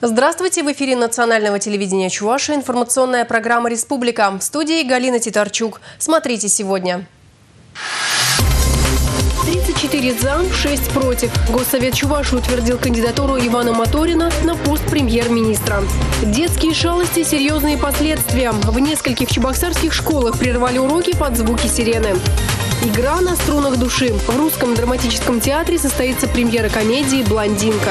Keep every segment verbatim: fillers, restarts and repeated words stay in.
Здравствуйте! В эфире национального телевидения Чувашии информационная программа «Республика». В студии Галина Титарчук. Смотрите сегодня. тридцать четыре за, шесть против. Госсовет Чувашии утвердил кандидатуру Ивана Моторина на пост премьер-министра. Детские шалости – серьезные последствия. В нескольких чебоксарских школах прервали уроки под звуки сирены. Игра на струнах души. В Русском драматическом театре состоится премьера комедии «Блондинка».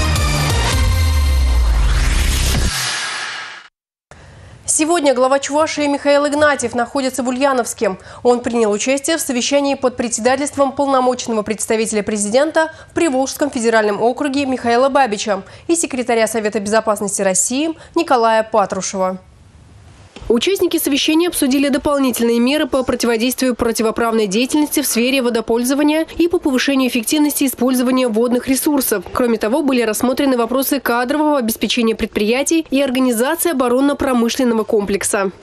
Сегодня глава Чувашии Михаил Игнатьев находится в Ульяновске. Он принял участие в совещании под председательством полномочного представителя президента в Приволжском федеральном округе Михаила Бабича и секретаря Совета безопасности России Николая Патрушева. Участники совещания обсудили дополнительные меры по противодействию противоправной деятельности в сфере водопользования и по повышению эффективности использования водных ресурсов. Кроме того, были рассмотрены вопросы кадрового обеспечения предприятий и организации оборонно-промышленного комплекса.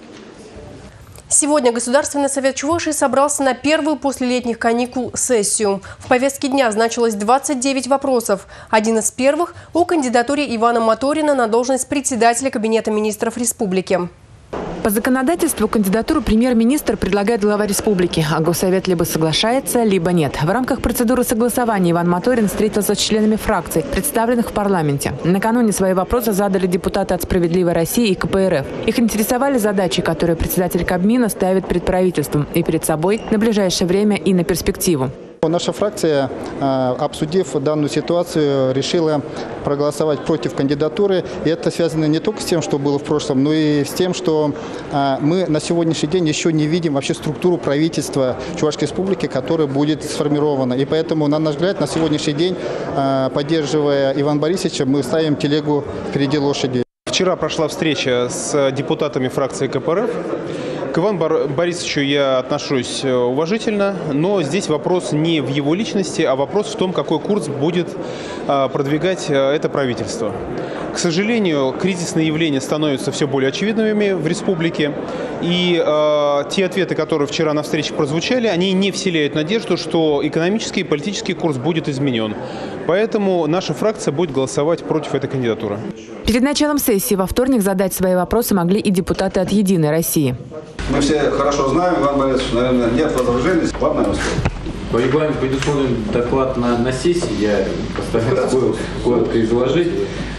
Сегодня Государственный совет Чувашии собрался на первую после летних каникул сессию. В повестке дня значилось двадцать девять вопросов. Один из первых – о кандидатуре Ивана Моторина на должность председателя Кабинета министров республики. По законодательству кандидатуру премьер-министр предлагает глава республики, а Госсовет либо соглашается, либо нет. В рамках процедуры согласования Иван Моторин встретился с членами фракций, представленных в парламенте. Накануне свои вопросы задали депутаты от «Справедливой России» и ка пэ эр эф. Их интересовали задачи, которые председатель Кабмина ставит перед правительством и перед собой на ближайшее время и на перспективу. Наша фракция, обсудив данную ситуацию, решила проголосовать против кандидатуры. И это связано не только с тем, что было в прошлом, но и с тем, что мы на сегодняшний день еще не видим вообще структуру правительства Чувашской республики, которая будет сформирована. И поэтому, на наш взгляд, на сегодняшний день, поддерживая Ивана Борисовича, мы ставим телегу впереди лошади. Вчера прошла встреча с депутатами фракции ка пэ эр эф. К Ивану Борисовичу я отношусь уважительно, но здесь вопрос не в его личности, а вопрос в том, какой курс будет продвигать это правительство. К сожалению, кризисные явления становятся все более очевидными в республике, и э, те ответы, которые вчера на встрече прозвучали, они не вселяют надежду, что экономический и политический курс будет изменен. Поэтому наша фракция будет голосовать против этой кандидатуры. Перед началом сессии во вторник задать свои вопросы могли и депутаты от «Единой России». Мы все хорошо знаем, Иван Борисович, наверное, нет возражений. Ладно, я По регламенту предусмотрен доклад на, на сессии, я постараюсь коротко изложить.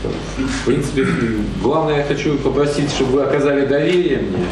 В принципе, главное, я хочу попросить, чтобы вы оказали доверие мне,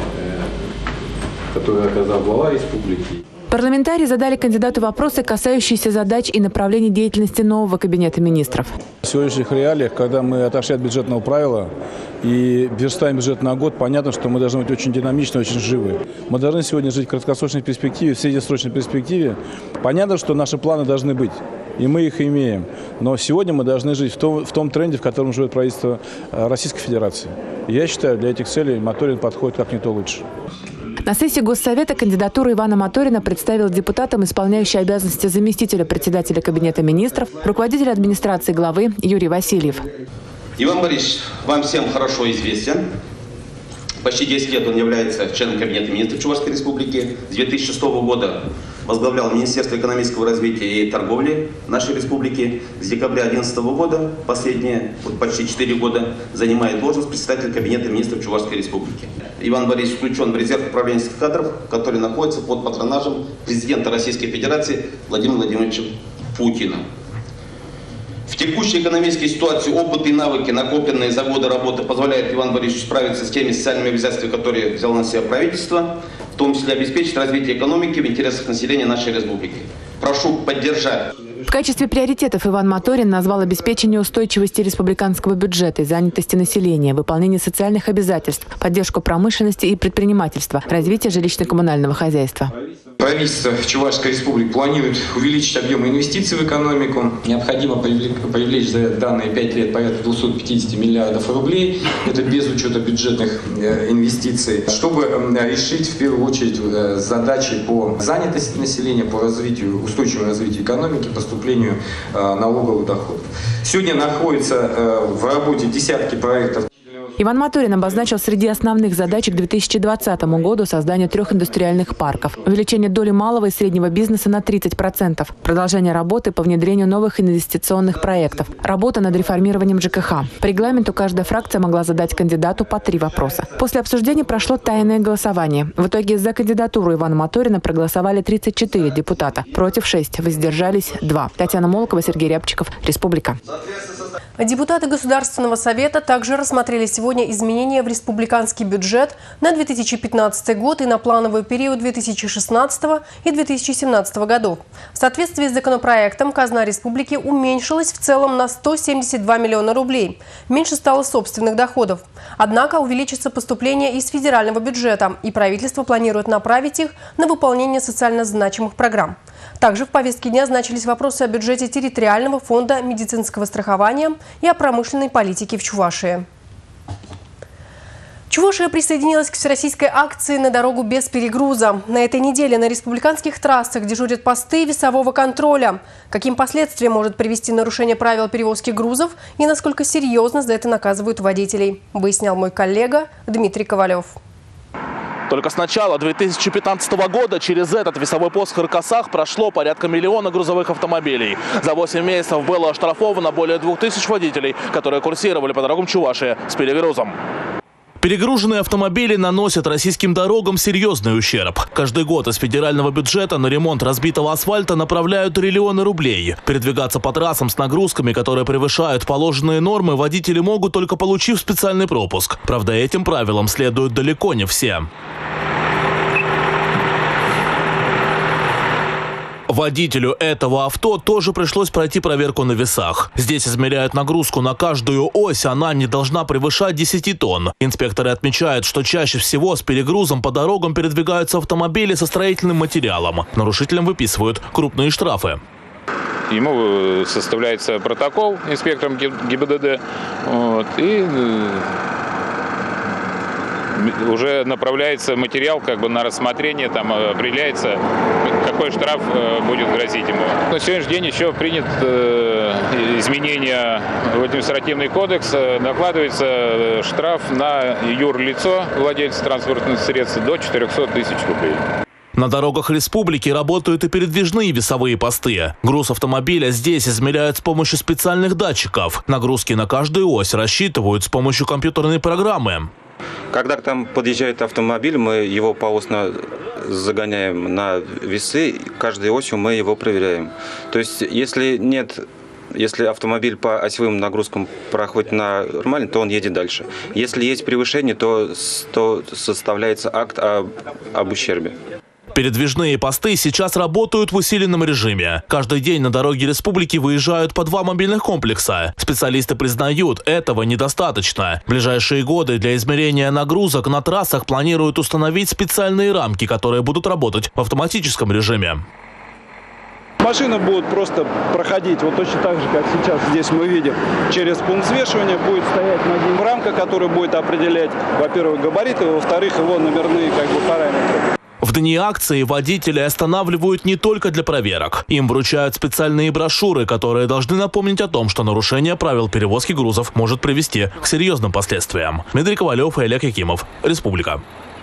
которое оказал глава республики. Парламентарии задали кандидату вопросы, касающиеся задач и направлений деятельности нового кабинета министров. В сегодняшних реалиях, когда мы отошли от бюджетного правила и верстаем бюджет на год, понятно, что мы должны быть очень динамичны, очень живы. Мы должны сегодня жить в краткосрочной перспективе, в среднесрочной перспективе. Понятно, что наши планы должны быть, и мы их имеем. Но сегодня мы должны жить в том, в том тренде, в котором живет правительство Российской Федерации. И я считаю, для этих целей Моторин подходит как никто лучше. На сессии Госсовета кандидатуру Ивана Моторина представил депутатам исполняющий обязанности заместителя председателя Кабинета министров, руководитель администрации главы Юрий Васильев. Иван Борисович вам всем хорошо известен. Почти десять лет он является членом Кабинета министров Чувашской республики. С две тысячи шестого года возглавлял Министерство экономического развития и торговли нашей республики. С декабря две тысячи одиннадцатого года, последние вот почти четыре года, занимает должность председателя Кабинета министров Чувашской республики. Иван Борисович включен в резерв управленческих кадров, который находится под патронажем президента Российской Федерации Владимира Владимировича Путина. В текущей экономической ситуации опыт и навыки, накопленные за годы работы, позволяют Ивану Борисовичу справиться с теми социальными обязательствами, которые взяло на себя правительство, в том числе обеспечить развитие экономики в интересах населения нашей республики. Прошу поддержать. В качестве приоритетов Иван Моторин назвал обеспечение устойчивости республиканского бюджета и занятости населения, выполнение социальных обязательств, поддержку промышленности и предпринимательства, развитие жилищно-коммунального хозяйства. Правительство Чувашской республики планирует увеличить объемы инвестиций в экономику. Необходимо привлечь за данные пять лет порядка двухсот пятидесяти миллиардов рублей. Это без учета бюджетных инвестиций. Чтобы решить в первую очередь задачи по занятости населения, по развитию, устойчивому развитию экономики, поступлению налоговых доходов. Сегодня находится в работе десятки проектов Иван Моторин обозначил среди основных задач к две тысячи двадцатому году создание трех индустриальных парков, увеличение доли малого и среднего бизнеса на тридцать процентов, продолжение работы по внедрению новых инвестиционных проектов, работа над реформированием ЖКХ. По регламенту каждая фракция могла задать кандидату по три вопроса. После обсуждения прошло тайное голосование. В итоге за кандидатуру Ивана Моторина проголосовали тридцать четыре депутата, против шесть, воздержались два. Татьяна Молокова, Сергей Рябчиков, Республика. Депутаты Государственного совета также рассмотрели сегодня изменения в республиканский бюджет на две тысячи пятнадцатый год и на плановый период две тысячи шестнадцатого и две тысячи семнадцатого годов. В соответствии с законопроектом казна республики уменьшилась в целом на сто семьдесят два миллиона рублей. Меньше стало собственных доходов. Однако увеличится поступление из федерального бюджета, и правительство планирует направить их на выполнение социально значимых программ. Также в повестке дня значились вопросы о бюджете территориального фонда медицинского страхования и о промышленной политике в Чувашии. Чувашия присоединилась к всероссийской акции «На дорогу без перегруза». На этой неделе на республиканских трассах дежурят посты весового контроля. Каким последствиям может привести нарушение правил перевозки грузов и насколько серьезно за это наказывают водителей, выяснял мой коллега Дмитрий Ковалев. Только с начала две тысячи пятнадцатого года через этот весовой пост в Хыркасах прошло порядка миллиона грузовых автомобилей. За восемь месяцев было оштрафовано более двух тысяч водителей, которые курсировали по дорогам Чувашии с перегрузом. Перегруженные автомобили наносят российским дорогам серьезный ущерб. Каждый год из федерального бюджета на ремонт разбитого асфальта направляют триллионы рублей. Передвигаться по трассам с нагрузками, которые превышают положенные нормы, водители могут, только получив специальный пропуск. Правда, этим правилам следуют далеко не все. Водителю этого авто тоже пришлось пройти проверку на весах. Здесь измеряют нагрузку на каждую ось, она не должна превышать десяти тонн. Инспекторы отмечают, что чаще всего с перегрузом по дорогам передвигаются автомобили со строительным материалом. Нарушителям выписывают крупные штрафы. Ему составляется протокол инспектором ГИБДД, вот, и уже направляется материал как бы на рассмотрение, там определяется, какой штраф будет грозить ему. На сегодняшний день еще принят э, изменения в административный кодекс, накладывается штраф на юрлицо, владельца транспортных средств, до четырёхсот тысяч рублей. На дорогах республики работают и передвижные весовые посты. Груз автомобиля здесь измеряют с помощью специальных датчиков. Нагрузки на каждую ось рассчитывают с помощью компьютерной программы. Когда к нам подъезжает автомобиль, мы его поосно загоняем на весы, каждой осью мы его проверяем. То есть, если нет, если автомобиль по осевым нагрузкам проходит на нормально, то он едет дальше. Если есть превышение, то, то составляется акт об, об ущербе. Передвижные посты сейчас работают в усиленном режиме. Каждый день на дороге республики выезжают по два мобильных комплекса. Специалисты признают, этого недостаточно. В ближайшие годы для измерения нагрузок на трассах планируют установить специальные рамки, которые будут работать в автоматическом режиме. Машины будут просто проходить вот точно так же, как сейчас здесь мы видим. Через пункт взвешивания будет стоять над ним рамка, которая будет определять, во-первых, габариты, во-вторых, его номерные как бы параметры. В дни акции водителей останавливают не только для проверок. Им вручают специальные брошюры, которые должны напомнить о том, что нарушение правил перевозки грузов может привести к серьезным последствиям. Дмитрий Ковалев и Олег Якимов. Республика.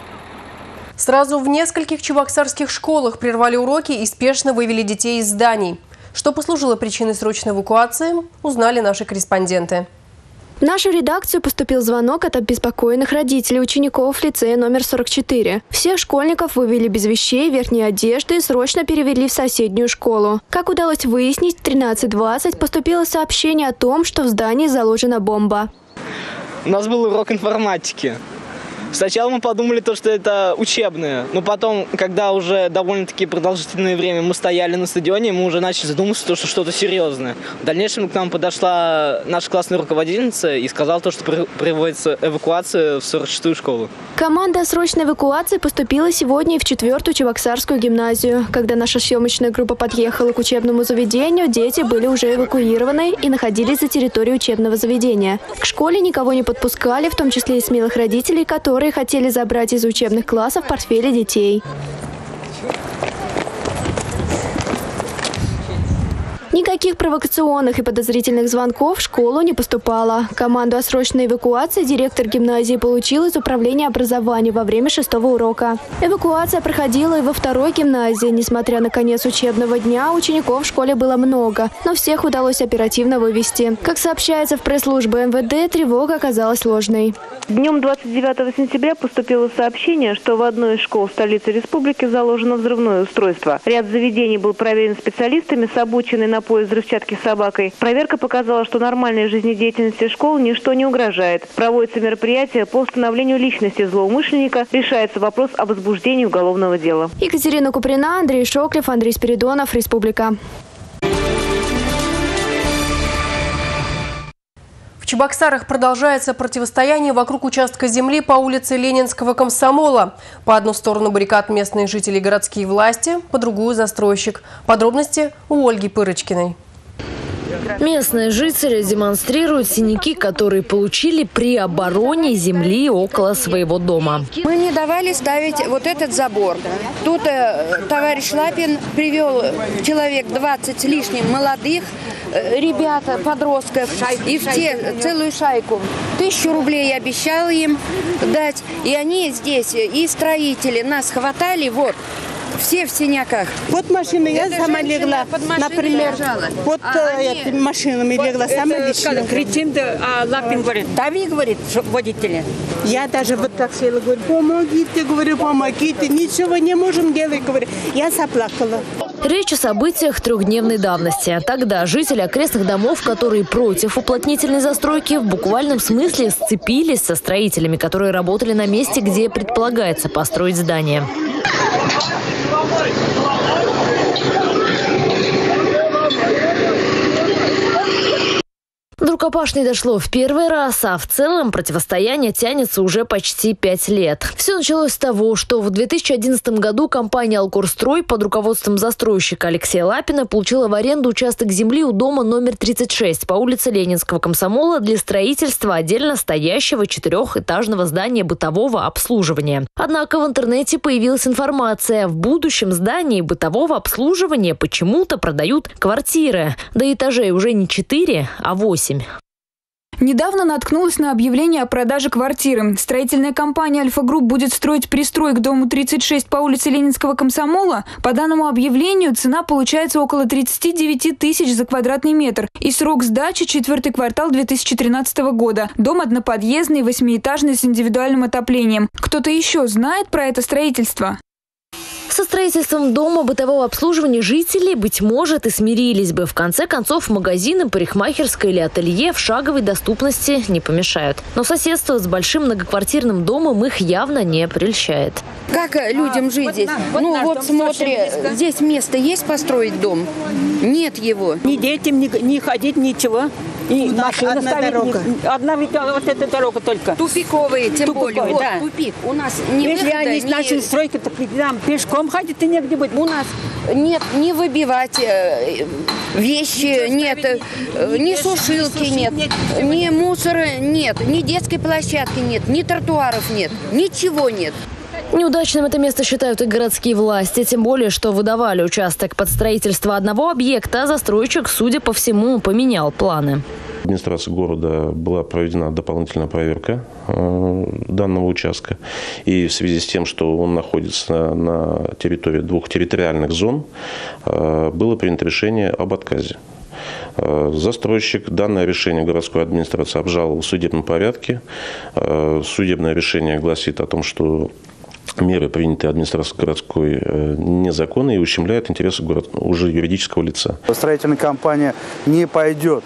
Сразу в нескольких чебоксарских школах прервали уроки и спешно вывели детей из зданий. Что послужило причиной срочной эвакуации, узнали наши корреспонденты. В нашу редакцию поступил звонок от обеспокоенных родителей учеников лицея номер сорок четыре. Всех школьников вывели без вещей, верхней одежды и срочно перевели в соседнюю школу. Как удалось выяснить, в тринадцать двадцать поступило сообщение о том, что в здании заложена бомба. У нас был урок информатики. Сначала мы подумали, то, что это учебное, но потом, когда уже довольно-таки продолжительное время мы стояли на стадионе, мы уже начали задумываться, то, что что-то серьезное. В дальнейшем к нам подошла наша классная руководительница и сказала, то, что проводится эвакуация в сорок шестую школу. Команда срочной эвакуации поступила сегодня и в четвертую Чебоксарскую гимназию. Когда наша съемочная группа подъехала к учебному заведению, дети были уже эвакуированы и находились за территорией учебного заведения. К школе никого не подпускали, в том числе и смелых родителей, которые хотели забрать из учебных классов портфели детей. Никаких провокационных и подозрительных звонков в школу не поступало. Команду о срочной эвакуации директор гимназии получил из управления образования во время шестого урока. Эвакуация проходила и во второй гимназии. Несмотря на конец учебного дня, учеников в школе было много, но всех удалось оперативно вывести. Как сообщается в пресс-службе эм вэ дэ, тревога оказалась ложной. Днем двадцать девятого сентября поступило сообщение, что в одной из школ столицы республики заложено взрывное устройство. Ряд заведений был проверен специалистами с обученной на поиск взрывчатки собакой. Проверка показала, что нормальной жизнедеятельности школ ничто не угрожает. Проводится мероприятие по установлению личности злоумышленника. Решается вопрос о возбуждении уголовного дела. Екатерина Куприна, Андрей Шоклев, Андрей Спиридонов, Республика. В Чебоксарах продолжается противостояние вокруг участка земли по улице Ленинского комсомола. По одну сторону баррикад местные жители и городские власти, по другую застройщик. Подробности у Ольги Пырочкиной. Местные жители демонстрируют синяки, которые получили при обороне земли около своего дома. Мы не давали ставить вот этот забор. Тут э, товарищ Лапин привел человек двадцать с лишним молодых э, ребят, подростков, и в те, целую шайку. Тысячу рублей обещал им дать. И они здесь, и строители, нас хватали, вот. Все в синяках. Вот машина, я сама легла, например, вот а этой машинами легла сама лично. Кричим, а Лапин говорит, дави, говорит, водители. Я даже вот так села, говорю, помогите, говорю, помогите, ничего не можем делать, говорю. Я заплакала. Речь о событиях трехдневной давности. Тогда жители окрестных домов, которые против уплотнительной застройки, в буквальном смысле сцепились со строителями, которые работали на месте, где предполагается построить здание. До рукопашной дошло в первый раз, а в целом противостояние тянется уже почти пять лет. Все началось с того, что в две тысячи одиннадцатом году компания «Алкорстрой» под руководством застройщика Алексея Лапина получила в аренду участок земли у дома номер тридцать шесть по улице Ленинского комсомола для строительства отдельно стоящего четырехэтажного здания бытового обслуживания. Однако в интернете появилась информация: в будущем здании бытового обслуживания почему-то продают квартиры. До этажей уже не четыре, а восемь. Недавно наткнулась на объявление о продаже квартиры. Строительная компания «Альфа-Групп» будет строить пристрой к дому тридцать шесть по улице Ленинского комсомола. По данному объявлению цена получается около тридцати девяти тысяч за квадратный метр. И срок сдачи – четвертый квартал две тысячи тринадцатого года. Дом одноподъездный, восьмиэтажный с индивидуальным отоплением. Кто-то еще знает про это строительство? Со строительством дома бытового обслуживания жители, быть может, и смирились бы. В конце концов, магазины, парикмахерская или ателье в шаговой доступности не помешают. Но соседство с большим многоквартирным домом их явно не прельщает. Как людям жить здесь? Ну вот смотри, здесь место есть построить дом? Нет его. Ни детям, ни, ни ходить, ничего. И машина одна ставить, дорога. Ни, одна ведь вот эта дорога только. Тупиковые, тем Тупиковые, более. Вот, да. Тупик. У нас не Если выхода, они ни... начали стройку, то нам пешком ходить и негде быть. У нас нет не выбивать э, вещи, нет, э, ни сушилки нет, нет, ни мусора нет, ни детской площадки нет, ни тротуаров нет, ничего нет. Неудачным это место считают и городские власти, тем более, что выдавали участок под строительство одного объекта, а застройщик, судя по всему, поменял планы. В администрации города была проведена дополнительная проверка э, данного участка. И в связи с тем, что он находится на территории двух территориальных зон, э, было принято решение об отказе. Э, застройщик данное решение городской администрации обжаловал в судебном порядке. Э, судебное решение гласит о том, что меры, принятые администрацией городской, незаконны и ущемляют интересы город, уже юридического лица. Строительная компания не пойдет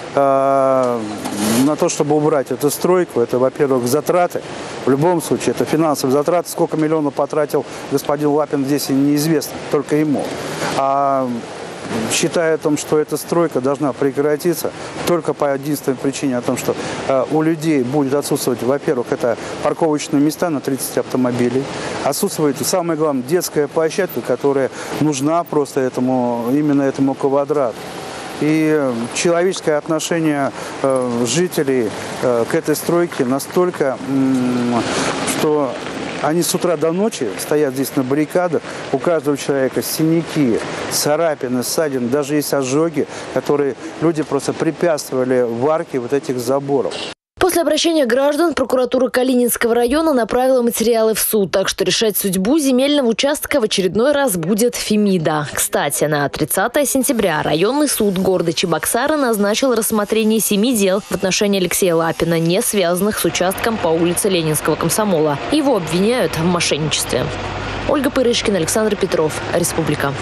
на то, чтобы убрать эту стройку. Это, во-первых, затраты. В любом случае, это финансовые затраты. Сколько миллионов потратил господин Лапин, здесь неизвестно, только ему. А считая о том, что эта стройка должна прекратиться только по единственной причине, о том, что э, у людей будет отсутствовать, во-первых, это парковочные места на тридцать автомобилей, отсутствует, самое главное, детская площадка, которая нужна просто этому, именно этому квадрату. И человеческое отношение э, жителей э, к этой стройке настолько, э, что Они с утра до ночи стоят здесь на баррикадах. У каждого человека синяки, царапины, ссадины, даже есть ожоги, которые люди просто препятствовали варке вот этих заборов. После обращения граждан прокуратура Калининского района направила материалы в суд, так что решать судьбу земельного участка в очередной раз будет Фемида. Кстати, на тридцатое сентября районный суд города Чебоксары назначил рассмотрение семи дел в отношении Алексея Лапина, не связанных с участком по улице Ленинского комсомола. Его обвиняют в мошенничестве. Ольга Пырышкина, Александр Петров, Республика.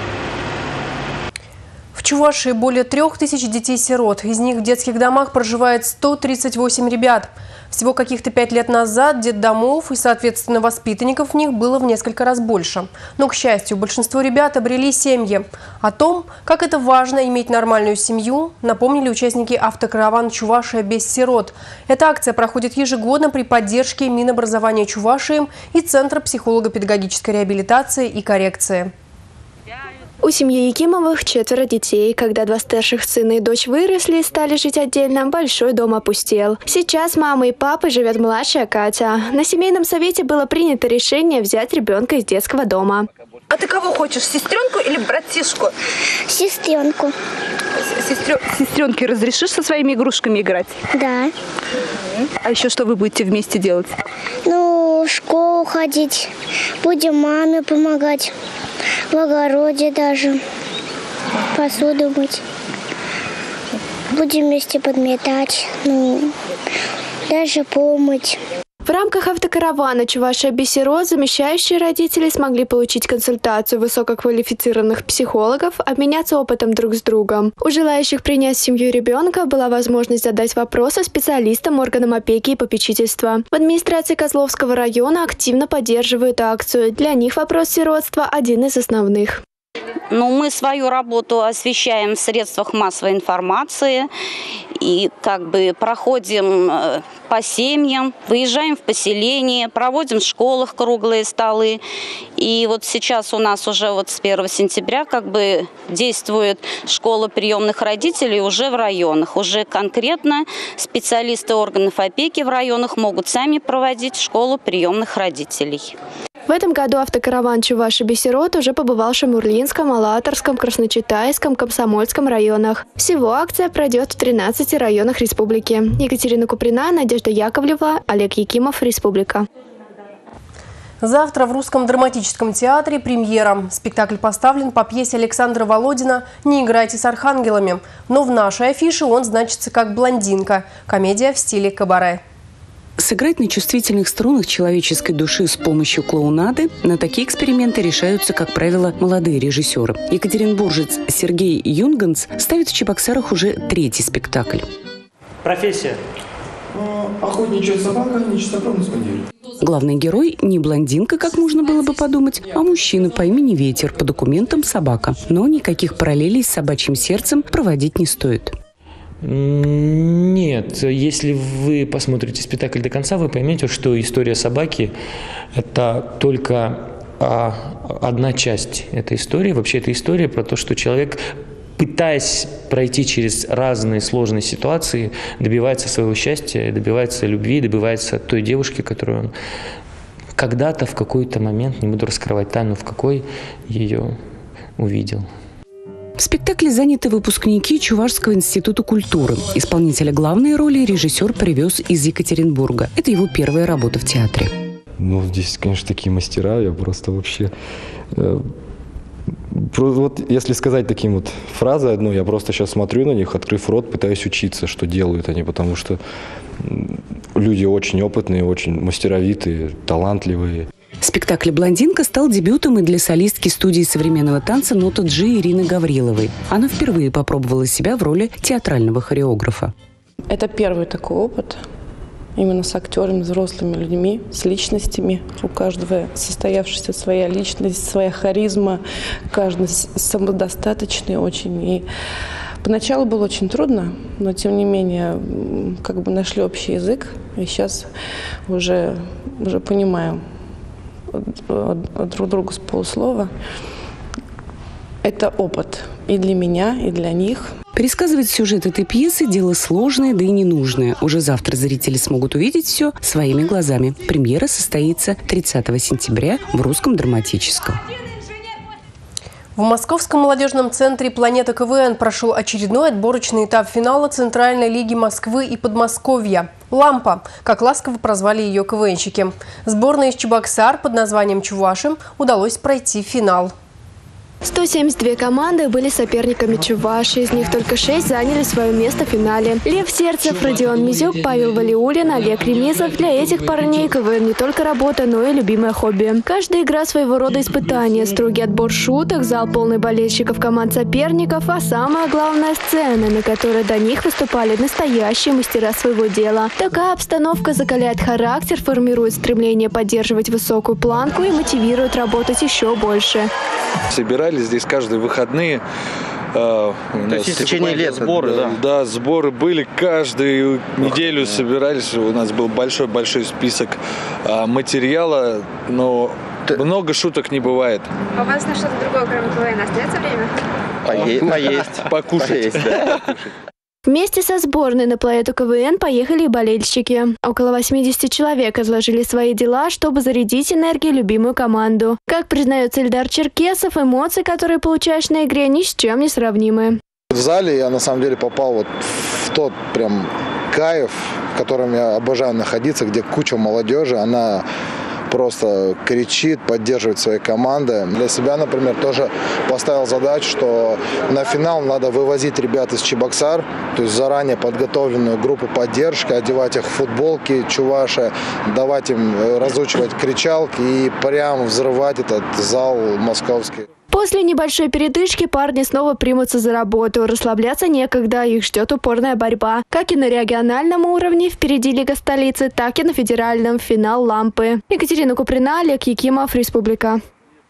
В Чувашии более трех тысяч детей-сирот. Из них в детских домах проживает сто тридцать восемь ребят. Всего каких-то пять лет назад детдомов и, соответственно, воспитанников в них было в несколько раз больше. Но, к счастью, большинство ребят обрели семьи. О том, как это важно иметь нормальную семью, напомнили участники автокаравана «Чувашия без сирот». Эта акция проходит ежегодно при поддержке Минобразования Чувашии и Центра психолого-педагогической реабилитации и коррекции. У семьи Якимовых четверо детей. Когда два старших сына и дочь выросли и стали жить отдельно, большой дом опустел. Сейчас мама и папа живет младшая Катя. На семейном совете было принято решение взять ребенка из детского дома. А ты кого хочешь, сестренку или братишку? Сестренку. Сестрё... Сестренке разрешишь со своими игрушками играть? Да. А еще что вы будете вместе делать? Ну, в школу ходить. Будем маме помогать. В огороде даже. Посуду мыть. Будем вместе подметать. Ну, даже помыть. В рамках автокаравана «Чувашия без сирот» замещающие родители смогли получить консультацию высококвалифицированных психологов, обменяться опытом друг с другом. У желающих принять в семью ребенка была возможность задать вопросы специалистам органам опеки и попечительства. В администрации Козловского района активно поддерживают акцию. Для них вопрос сиротства – один из основных. Ну, мы свою работу освещаем в средствах массовой информации и как бы проходим по семьям, выезжаем в поселение, проводим в школах круглые столы. И вот сейчас у нас уже вот с первого сентября как бы действует школа приемных родителей уже в районах. Уже конкретно специалисты органов опеки в районах могут сами проводить школу приемных родителей. В этом году автокараван «Чувашия без сирот» уже побывал в Шамурлинском, Алаторском, Красночитайском, Комсомольском районах. Всего акция пройдет в тринадцати районах республики. Екатерина Куприна, Надежда Яковлева, Олег Якимов, Республика. Завтра в Русском драматическом театре премьера. Спектакль поставлен по пьесе Александра Володина «Не играйте с архангелами». Но в нашей афише он значится как «Блондинка». Комедия в стиле кабаре. Сыграть на чувствительных струнах человеческой души с помощью клоунады – на такие эксперименты решаются, как правило, молодые режиссеры. Екатеринбуржец Сергей Юнганс ставит в Чебоксарах уже третий спектакль. Профессия. Охотничья собака, нечистокровный спаниель. Главный герой не блондинка, как можно было бы подумать, а мужчина по имени Ветер, по документам собака. Но никаких параллелей с собачьим сердцем проводить не стоит. Нет, если вы посмотрите спектакль до конца, вы поймете, что история собаки – это только одна часть этой истории. Вообще, это история про то, что человек, пытаясь пройти через разные сложные ситуации, добивается своего счастья, добивается любви, добивается той девушки, которую он когда-то в какой-то момент, не буду раскрывать тайну, в какой ее увидел. В спектакле заняты выпускники Чувашского института культуры. Исполнителя главной роли режиссер привез из Екатеринбурга. Это его первая работа в театре. Ну, здесь, конечно, такие мастера. Я просто вообще... Э, вот если сказать таким вот фразой одной, я просто сейчас смотрю на них, открыв рот, пытаюсь учиться, что делают они, потому что люди очень опытные, очень мастеровитые, талантливые. Спектакль «Блондинка» стал дебютом и для солистки студии современного танца «Нота Джи» Ирины Гавриловой. Она впервые попробовала себя в роли театрального хореографа. Это первый такой опыт. Именно с актерами, взрослыми людьми, с личностями. У каждого состоявшаяся своя личность, своя харизма. Каждый самодостаточный очень. И поначалу было очень трудно, но тем не менее как бы нашли общий язык. И сейчас уже, уже понимаем друг другу с полуслова. Это опыт и для меня, и для них. Пересказывать сюжет этой пьесы – дело сложное, да и ненужное. Уже завтра зрители смогут увидеть все своими глазами. Премьера состоится тридцатого сентября в Русском драматическом. В Московском молодежном центре «Планета КВН» прошел очередной отборочный этап финала Центральной лиги Москвы и Подмосковья. «Лампа», как ласково прозвали ее КВНщики. Сборной из Чебоксар под названием «Чувашим» удалось пройти финал. сто семьдесят две команды были соперниками Чувашии. Из них только шесть заняли свое место в финале. Лев Сердцев, Родион Мизюк, Павел Валиулин, Олег Ремизов. Для этих парней КВН не только работа, но и любимое хобби. Каждая игра своего рода испытание. Строгий отбор шуток, зал полный болельщиков команд соперников, а самое главное – сцена, на которой до них выступали настоящие мастера своего дела. Такая обстановка закаляет характер, формирует стремление поддерживать высокую планку и мотивирует работать еще больше. Собирались здесь каждые выходные. Uh, То есть в течение лета сборы, да? Да, сборы были каждую неделю, собирались. У нас был большой-большой список uh, материала, но Ты... много шуток не бывает. А у вас на что-то другое, кроме КВН, остается время? Поесть, поесть. Покушать. Поесть, да. Вместе со сборной на планету КВН поехали и болельщики. Около восьмидесяти человек изложили свои дела, чтобы зарядить энергией любимую команду. Как признается Ильдар Черкесов, эмоции, которые получаешь на игре, ни с чем не сравнимы. В зале я на самом деле попал вот в тот прям кайф, в котором я обожаю находиться, где куча молодежи, она просто кричит, поддерживает свои команды. Для себя, например, тоже поставил задачу, что на финал надо вывозить ребят из Чебоксар, то есть заранее подготовленную группу поддержки, одевать их в футболки Чуваши, давать им разучивать кричалки и прям взрывать этот зал московский. После небольшой передышки парни снова примутся за работу. Расслабляться некогда, их ждет упорная борьба. Как и на региональном уровне, впереди Лига столицы, так и на федеральном финал «Лампы». Екатерина Куприна, Олег Якимов, Республика.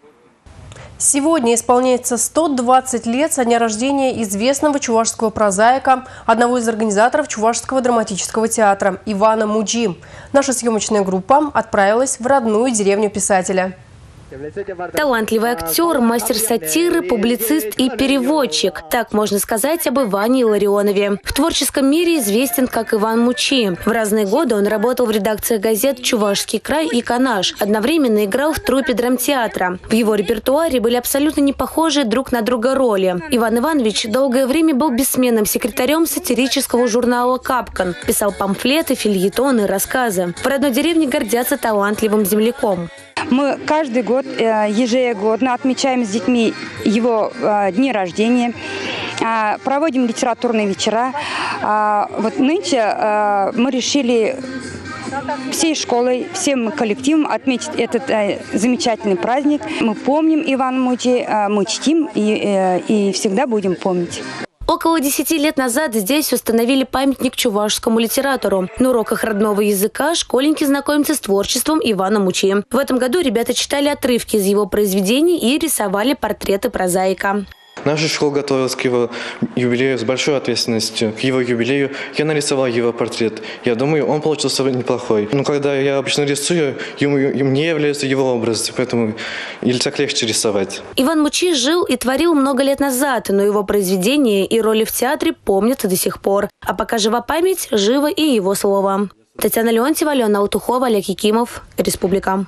Сегодня исполняется сто двадцать лет со дня рождения известного чувашского прозаика, одного из организаторов Чувашского драматического театра Ивана Муджи. Наша съемочная группа отправилась в родную деревню писателя. Талантливый актер, мастер сатиры, публицист и переводчик. Так можно сказать об Иване Илларионове. В творческом мире известен как Иван Мучи. В разные годы он работал в редакциях газет «Чувашский край» и «Канаш». Одновременно играл в труппе драмтеатра. В его репертуаре были абсолютно не похожие друг на друга роли. Иван Иванович долгое время был бессменным секретарем сатирического журнала «Капкан». Писал памфлеты, фельетоны, рассказы. В родной деревне гордятся талантливым земляком. Мы каждый год ежегодно отмечаем с детьми его дни рождения, проводим литературные вечера. Вот нынче мы решили всей школой, всем коллективом отметить этот замечательный праздник. Мы помним Ивана Мучи, мы чтим и, и всегда будем помнить. Около десяти лет назад здесь установили памятник чувашскому литератору. На уроках родного языка школьники знакомятся с творчеством Ивана Мучи. В этом году ребята читали отрывки из его произведений и рисовали портреты прозаика. Наша школа готовилась к его юбилею с большой ответственностью. К его юбилею я нарисовал его портрет. Я думаю, он получился неплохой. Но когда я обычно рисую, ему, мне является его образ, поэтому или так легче рисовать. Иван Мучи жил и творил много лет назад, но его произведения и роли в театре помнятся до сих пор. А пока жива память, живо и его слово. Татьяна Леонтьева, Алена Алтухова, Олег Якимов, Республика.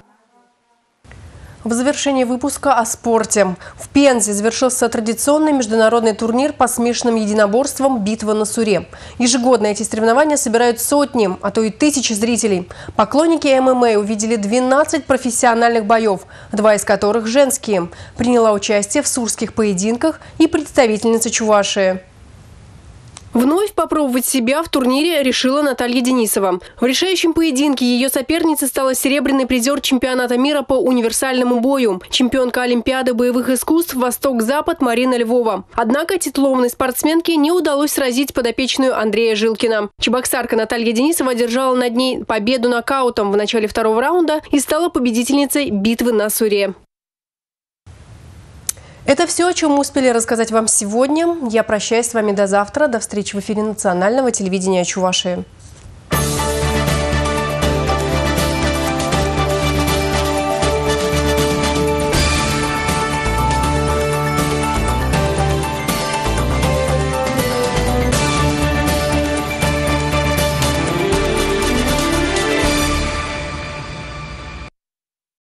В завершении выпуска о спорте. В Пензе завершился традиционный международный турнир по смешанным единоборствам «Битва на Суре». Ежегодно эти соревнования собирают сотни, а то и тысячи зрителей. Поклонники эм эм а увидели двенадцать профессиональных боев, два из которых женские. Приняла участие в сурских поединках и представительница Чувашии. Вновь попробовать себя в турнире решила Наталья Денисова. В решающем поединке ее соперницей стала серебряный призер чемпионата мира по универсальному бою, чемпионка Олимпиады боевых искусств «Восток-Запад» Марина Львова. Однако титулованной спортсменке не удалось сразить подопечную Андрея Жилкина. Чебоксарка Наталья Денисова одержала над ней победу нокаутом в начале второго раунда и стала победительницей битвы на Суре. Это все, о чем мы успели рассказать вам сегодня. Я прощаюсь с вами до завтра. До встречи в эфире национального телевидения Чувашии.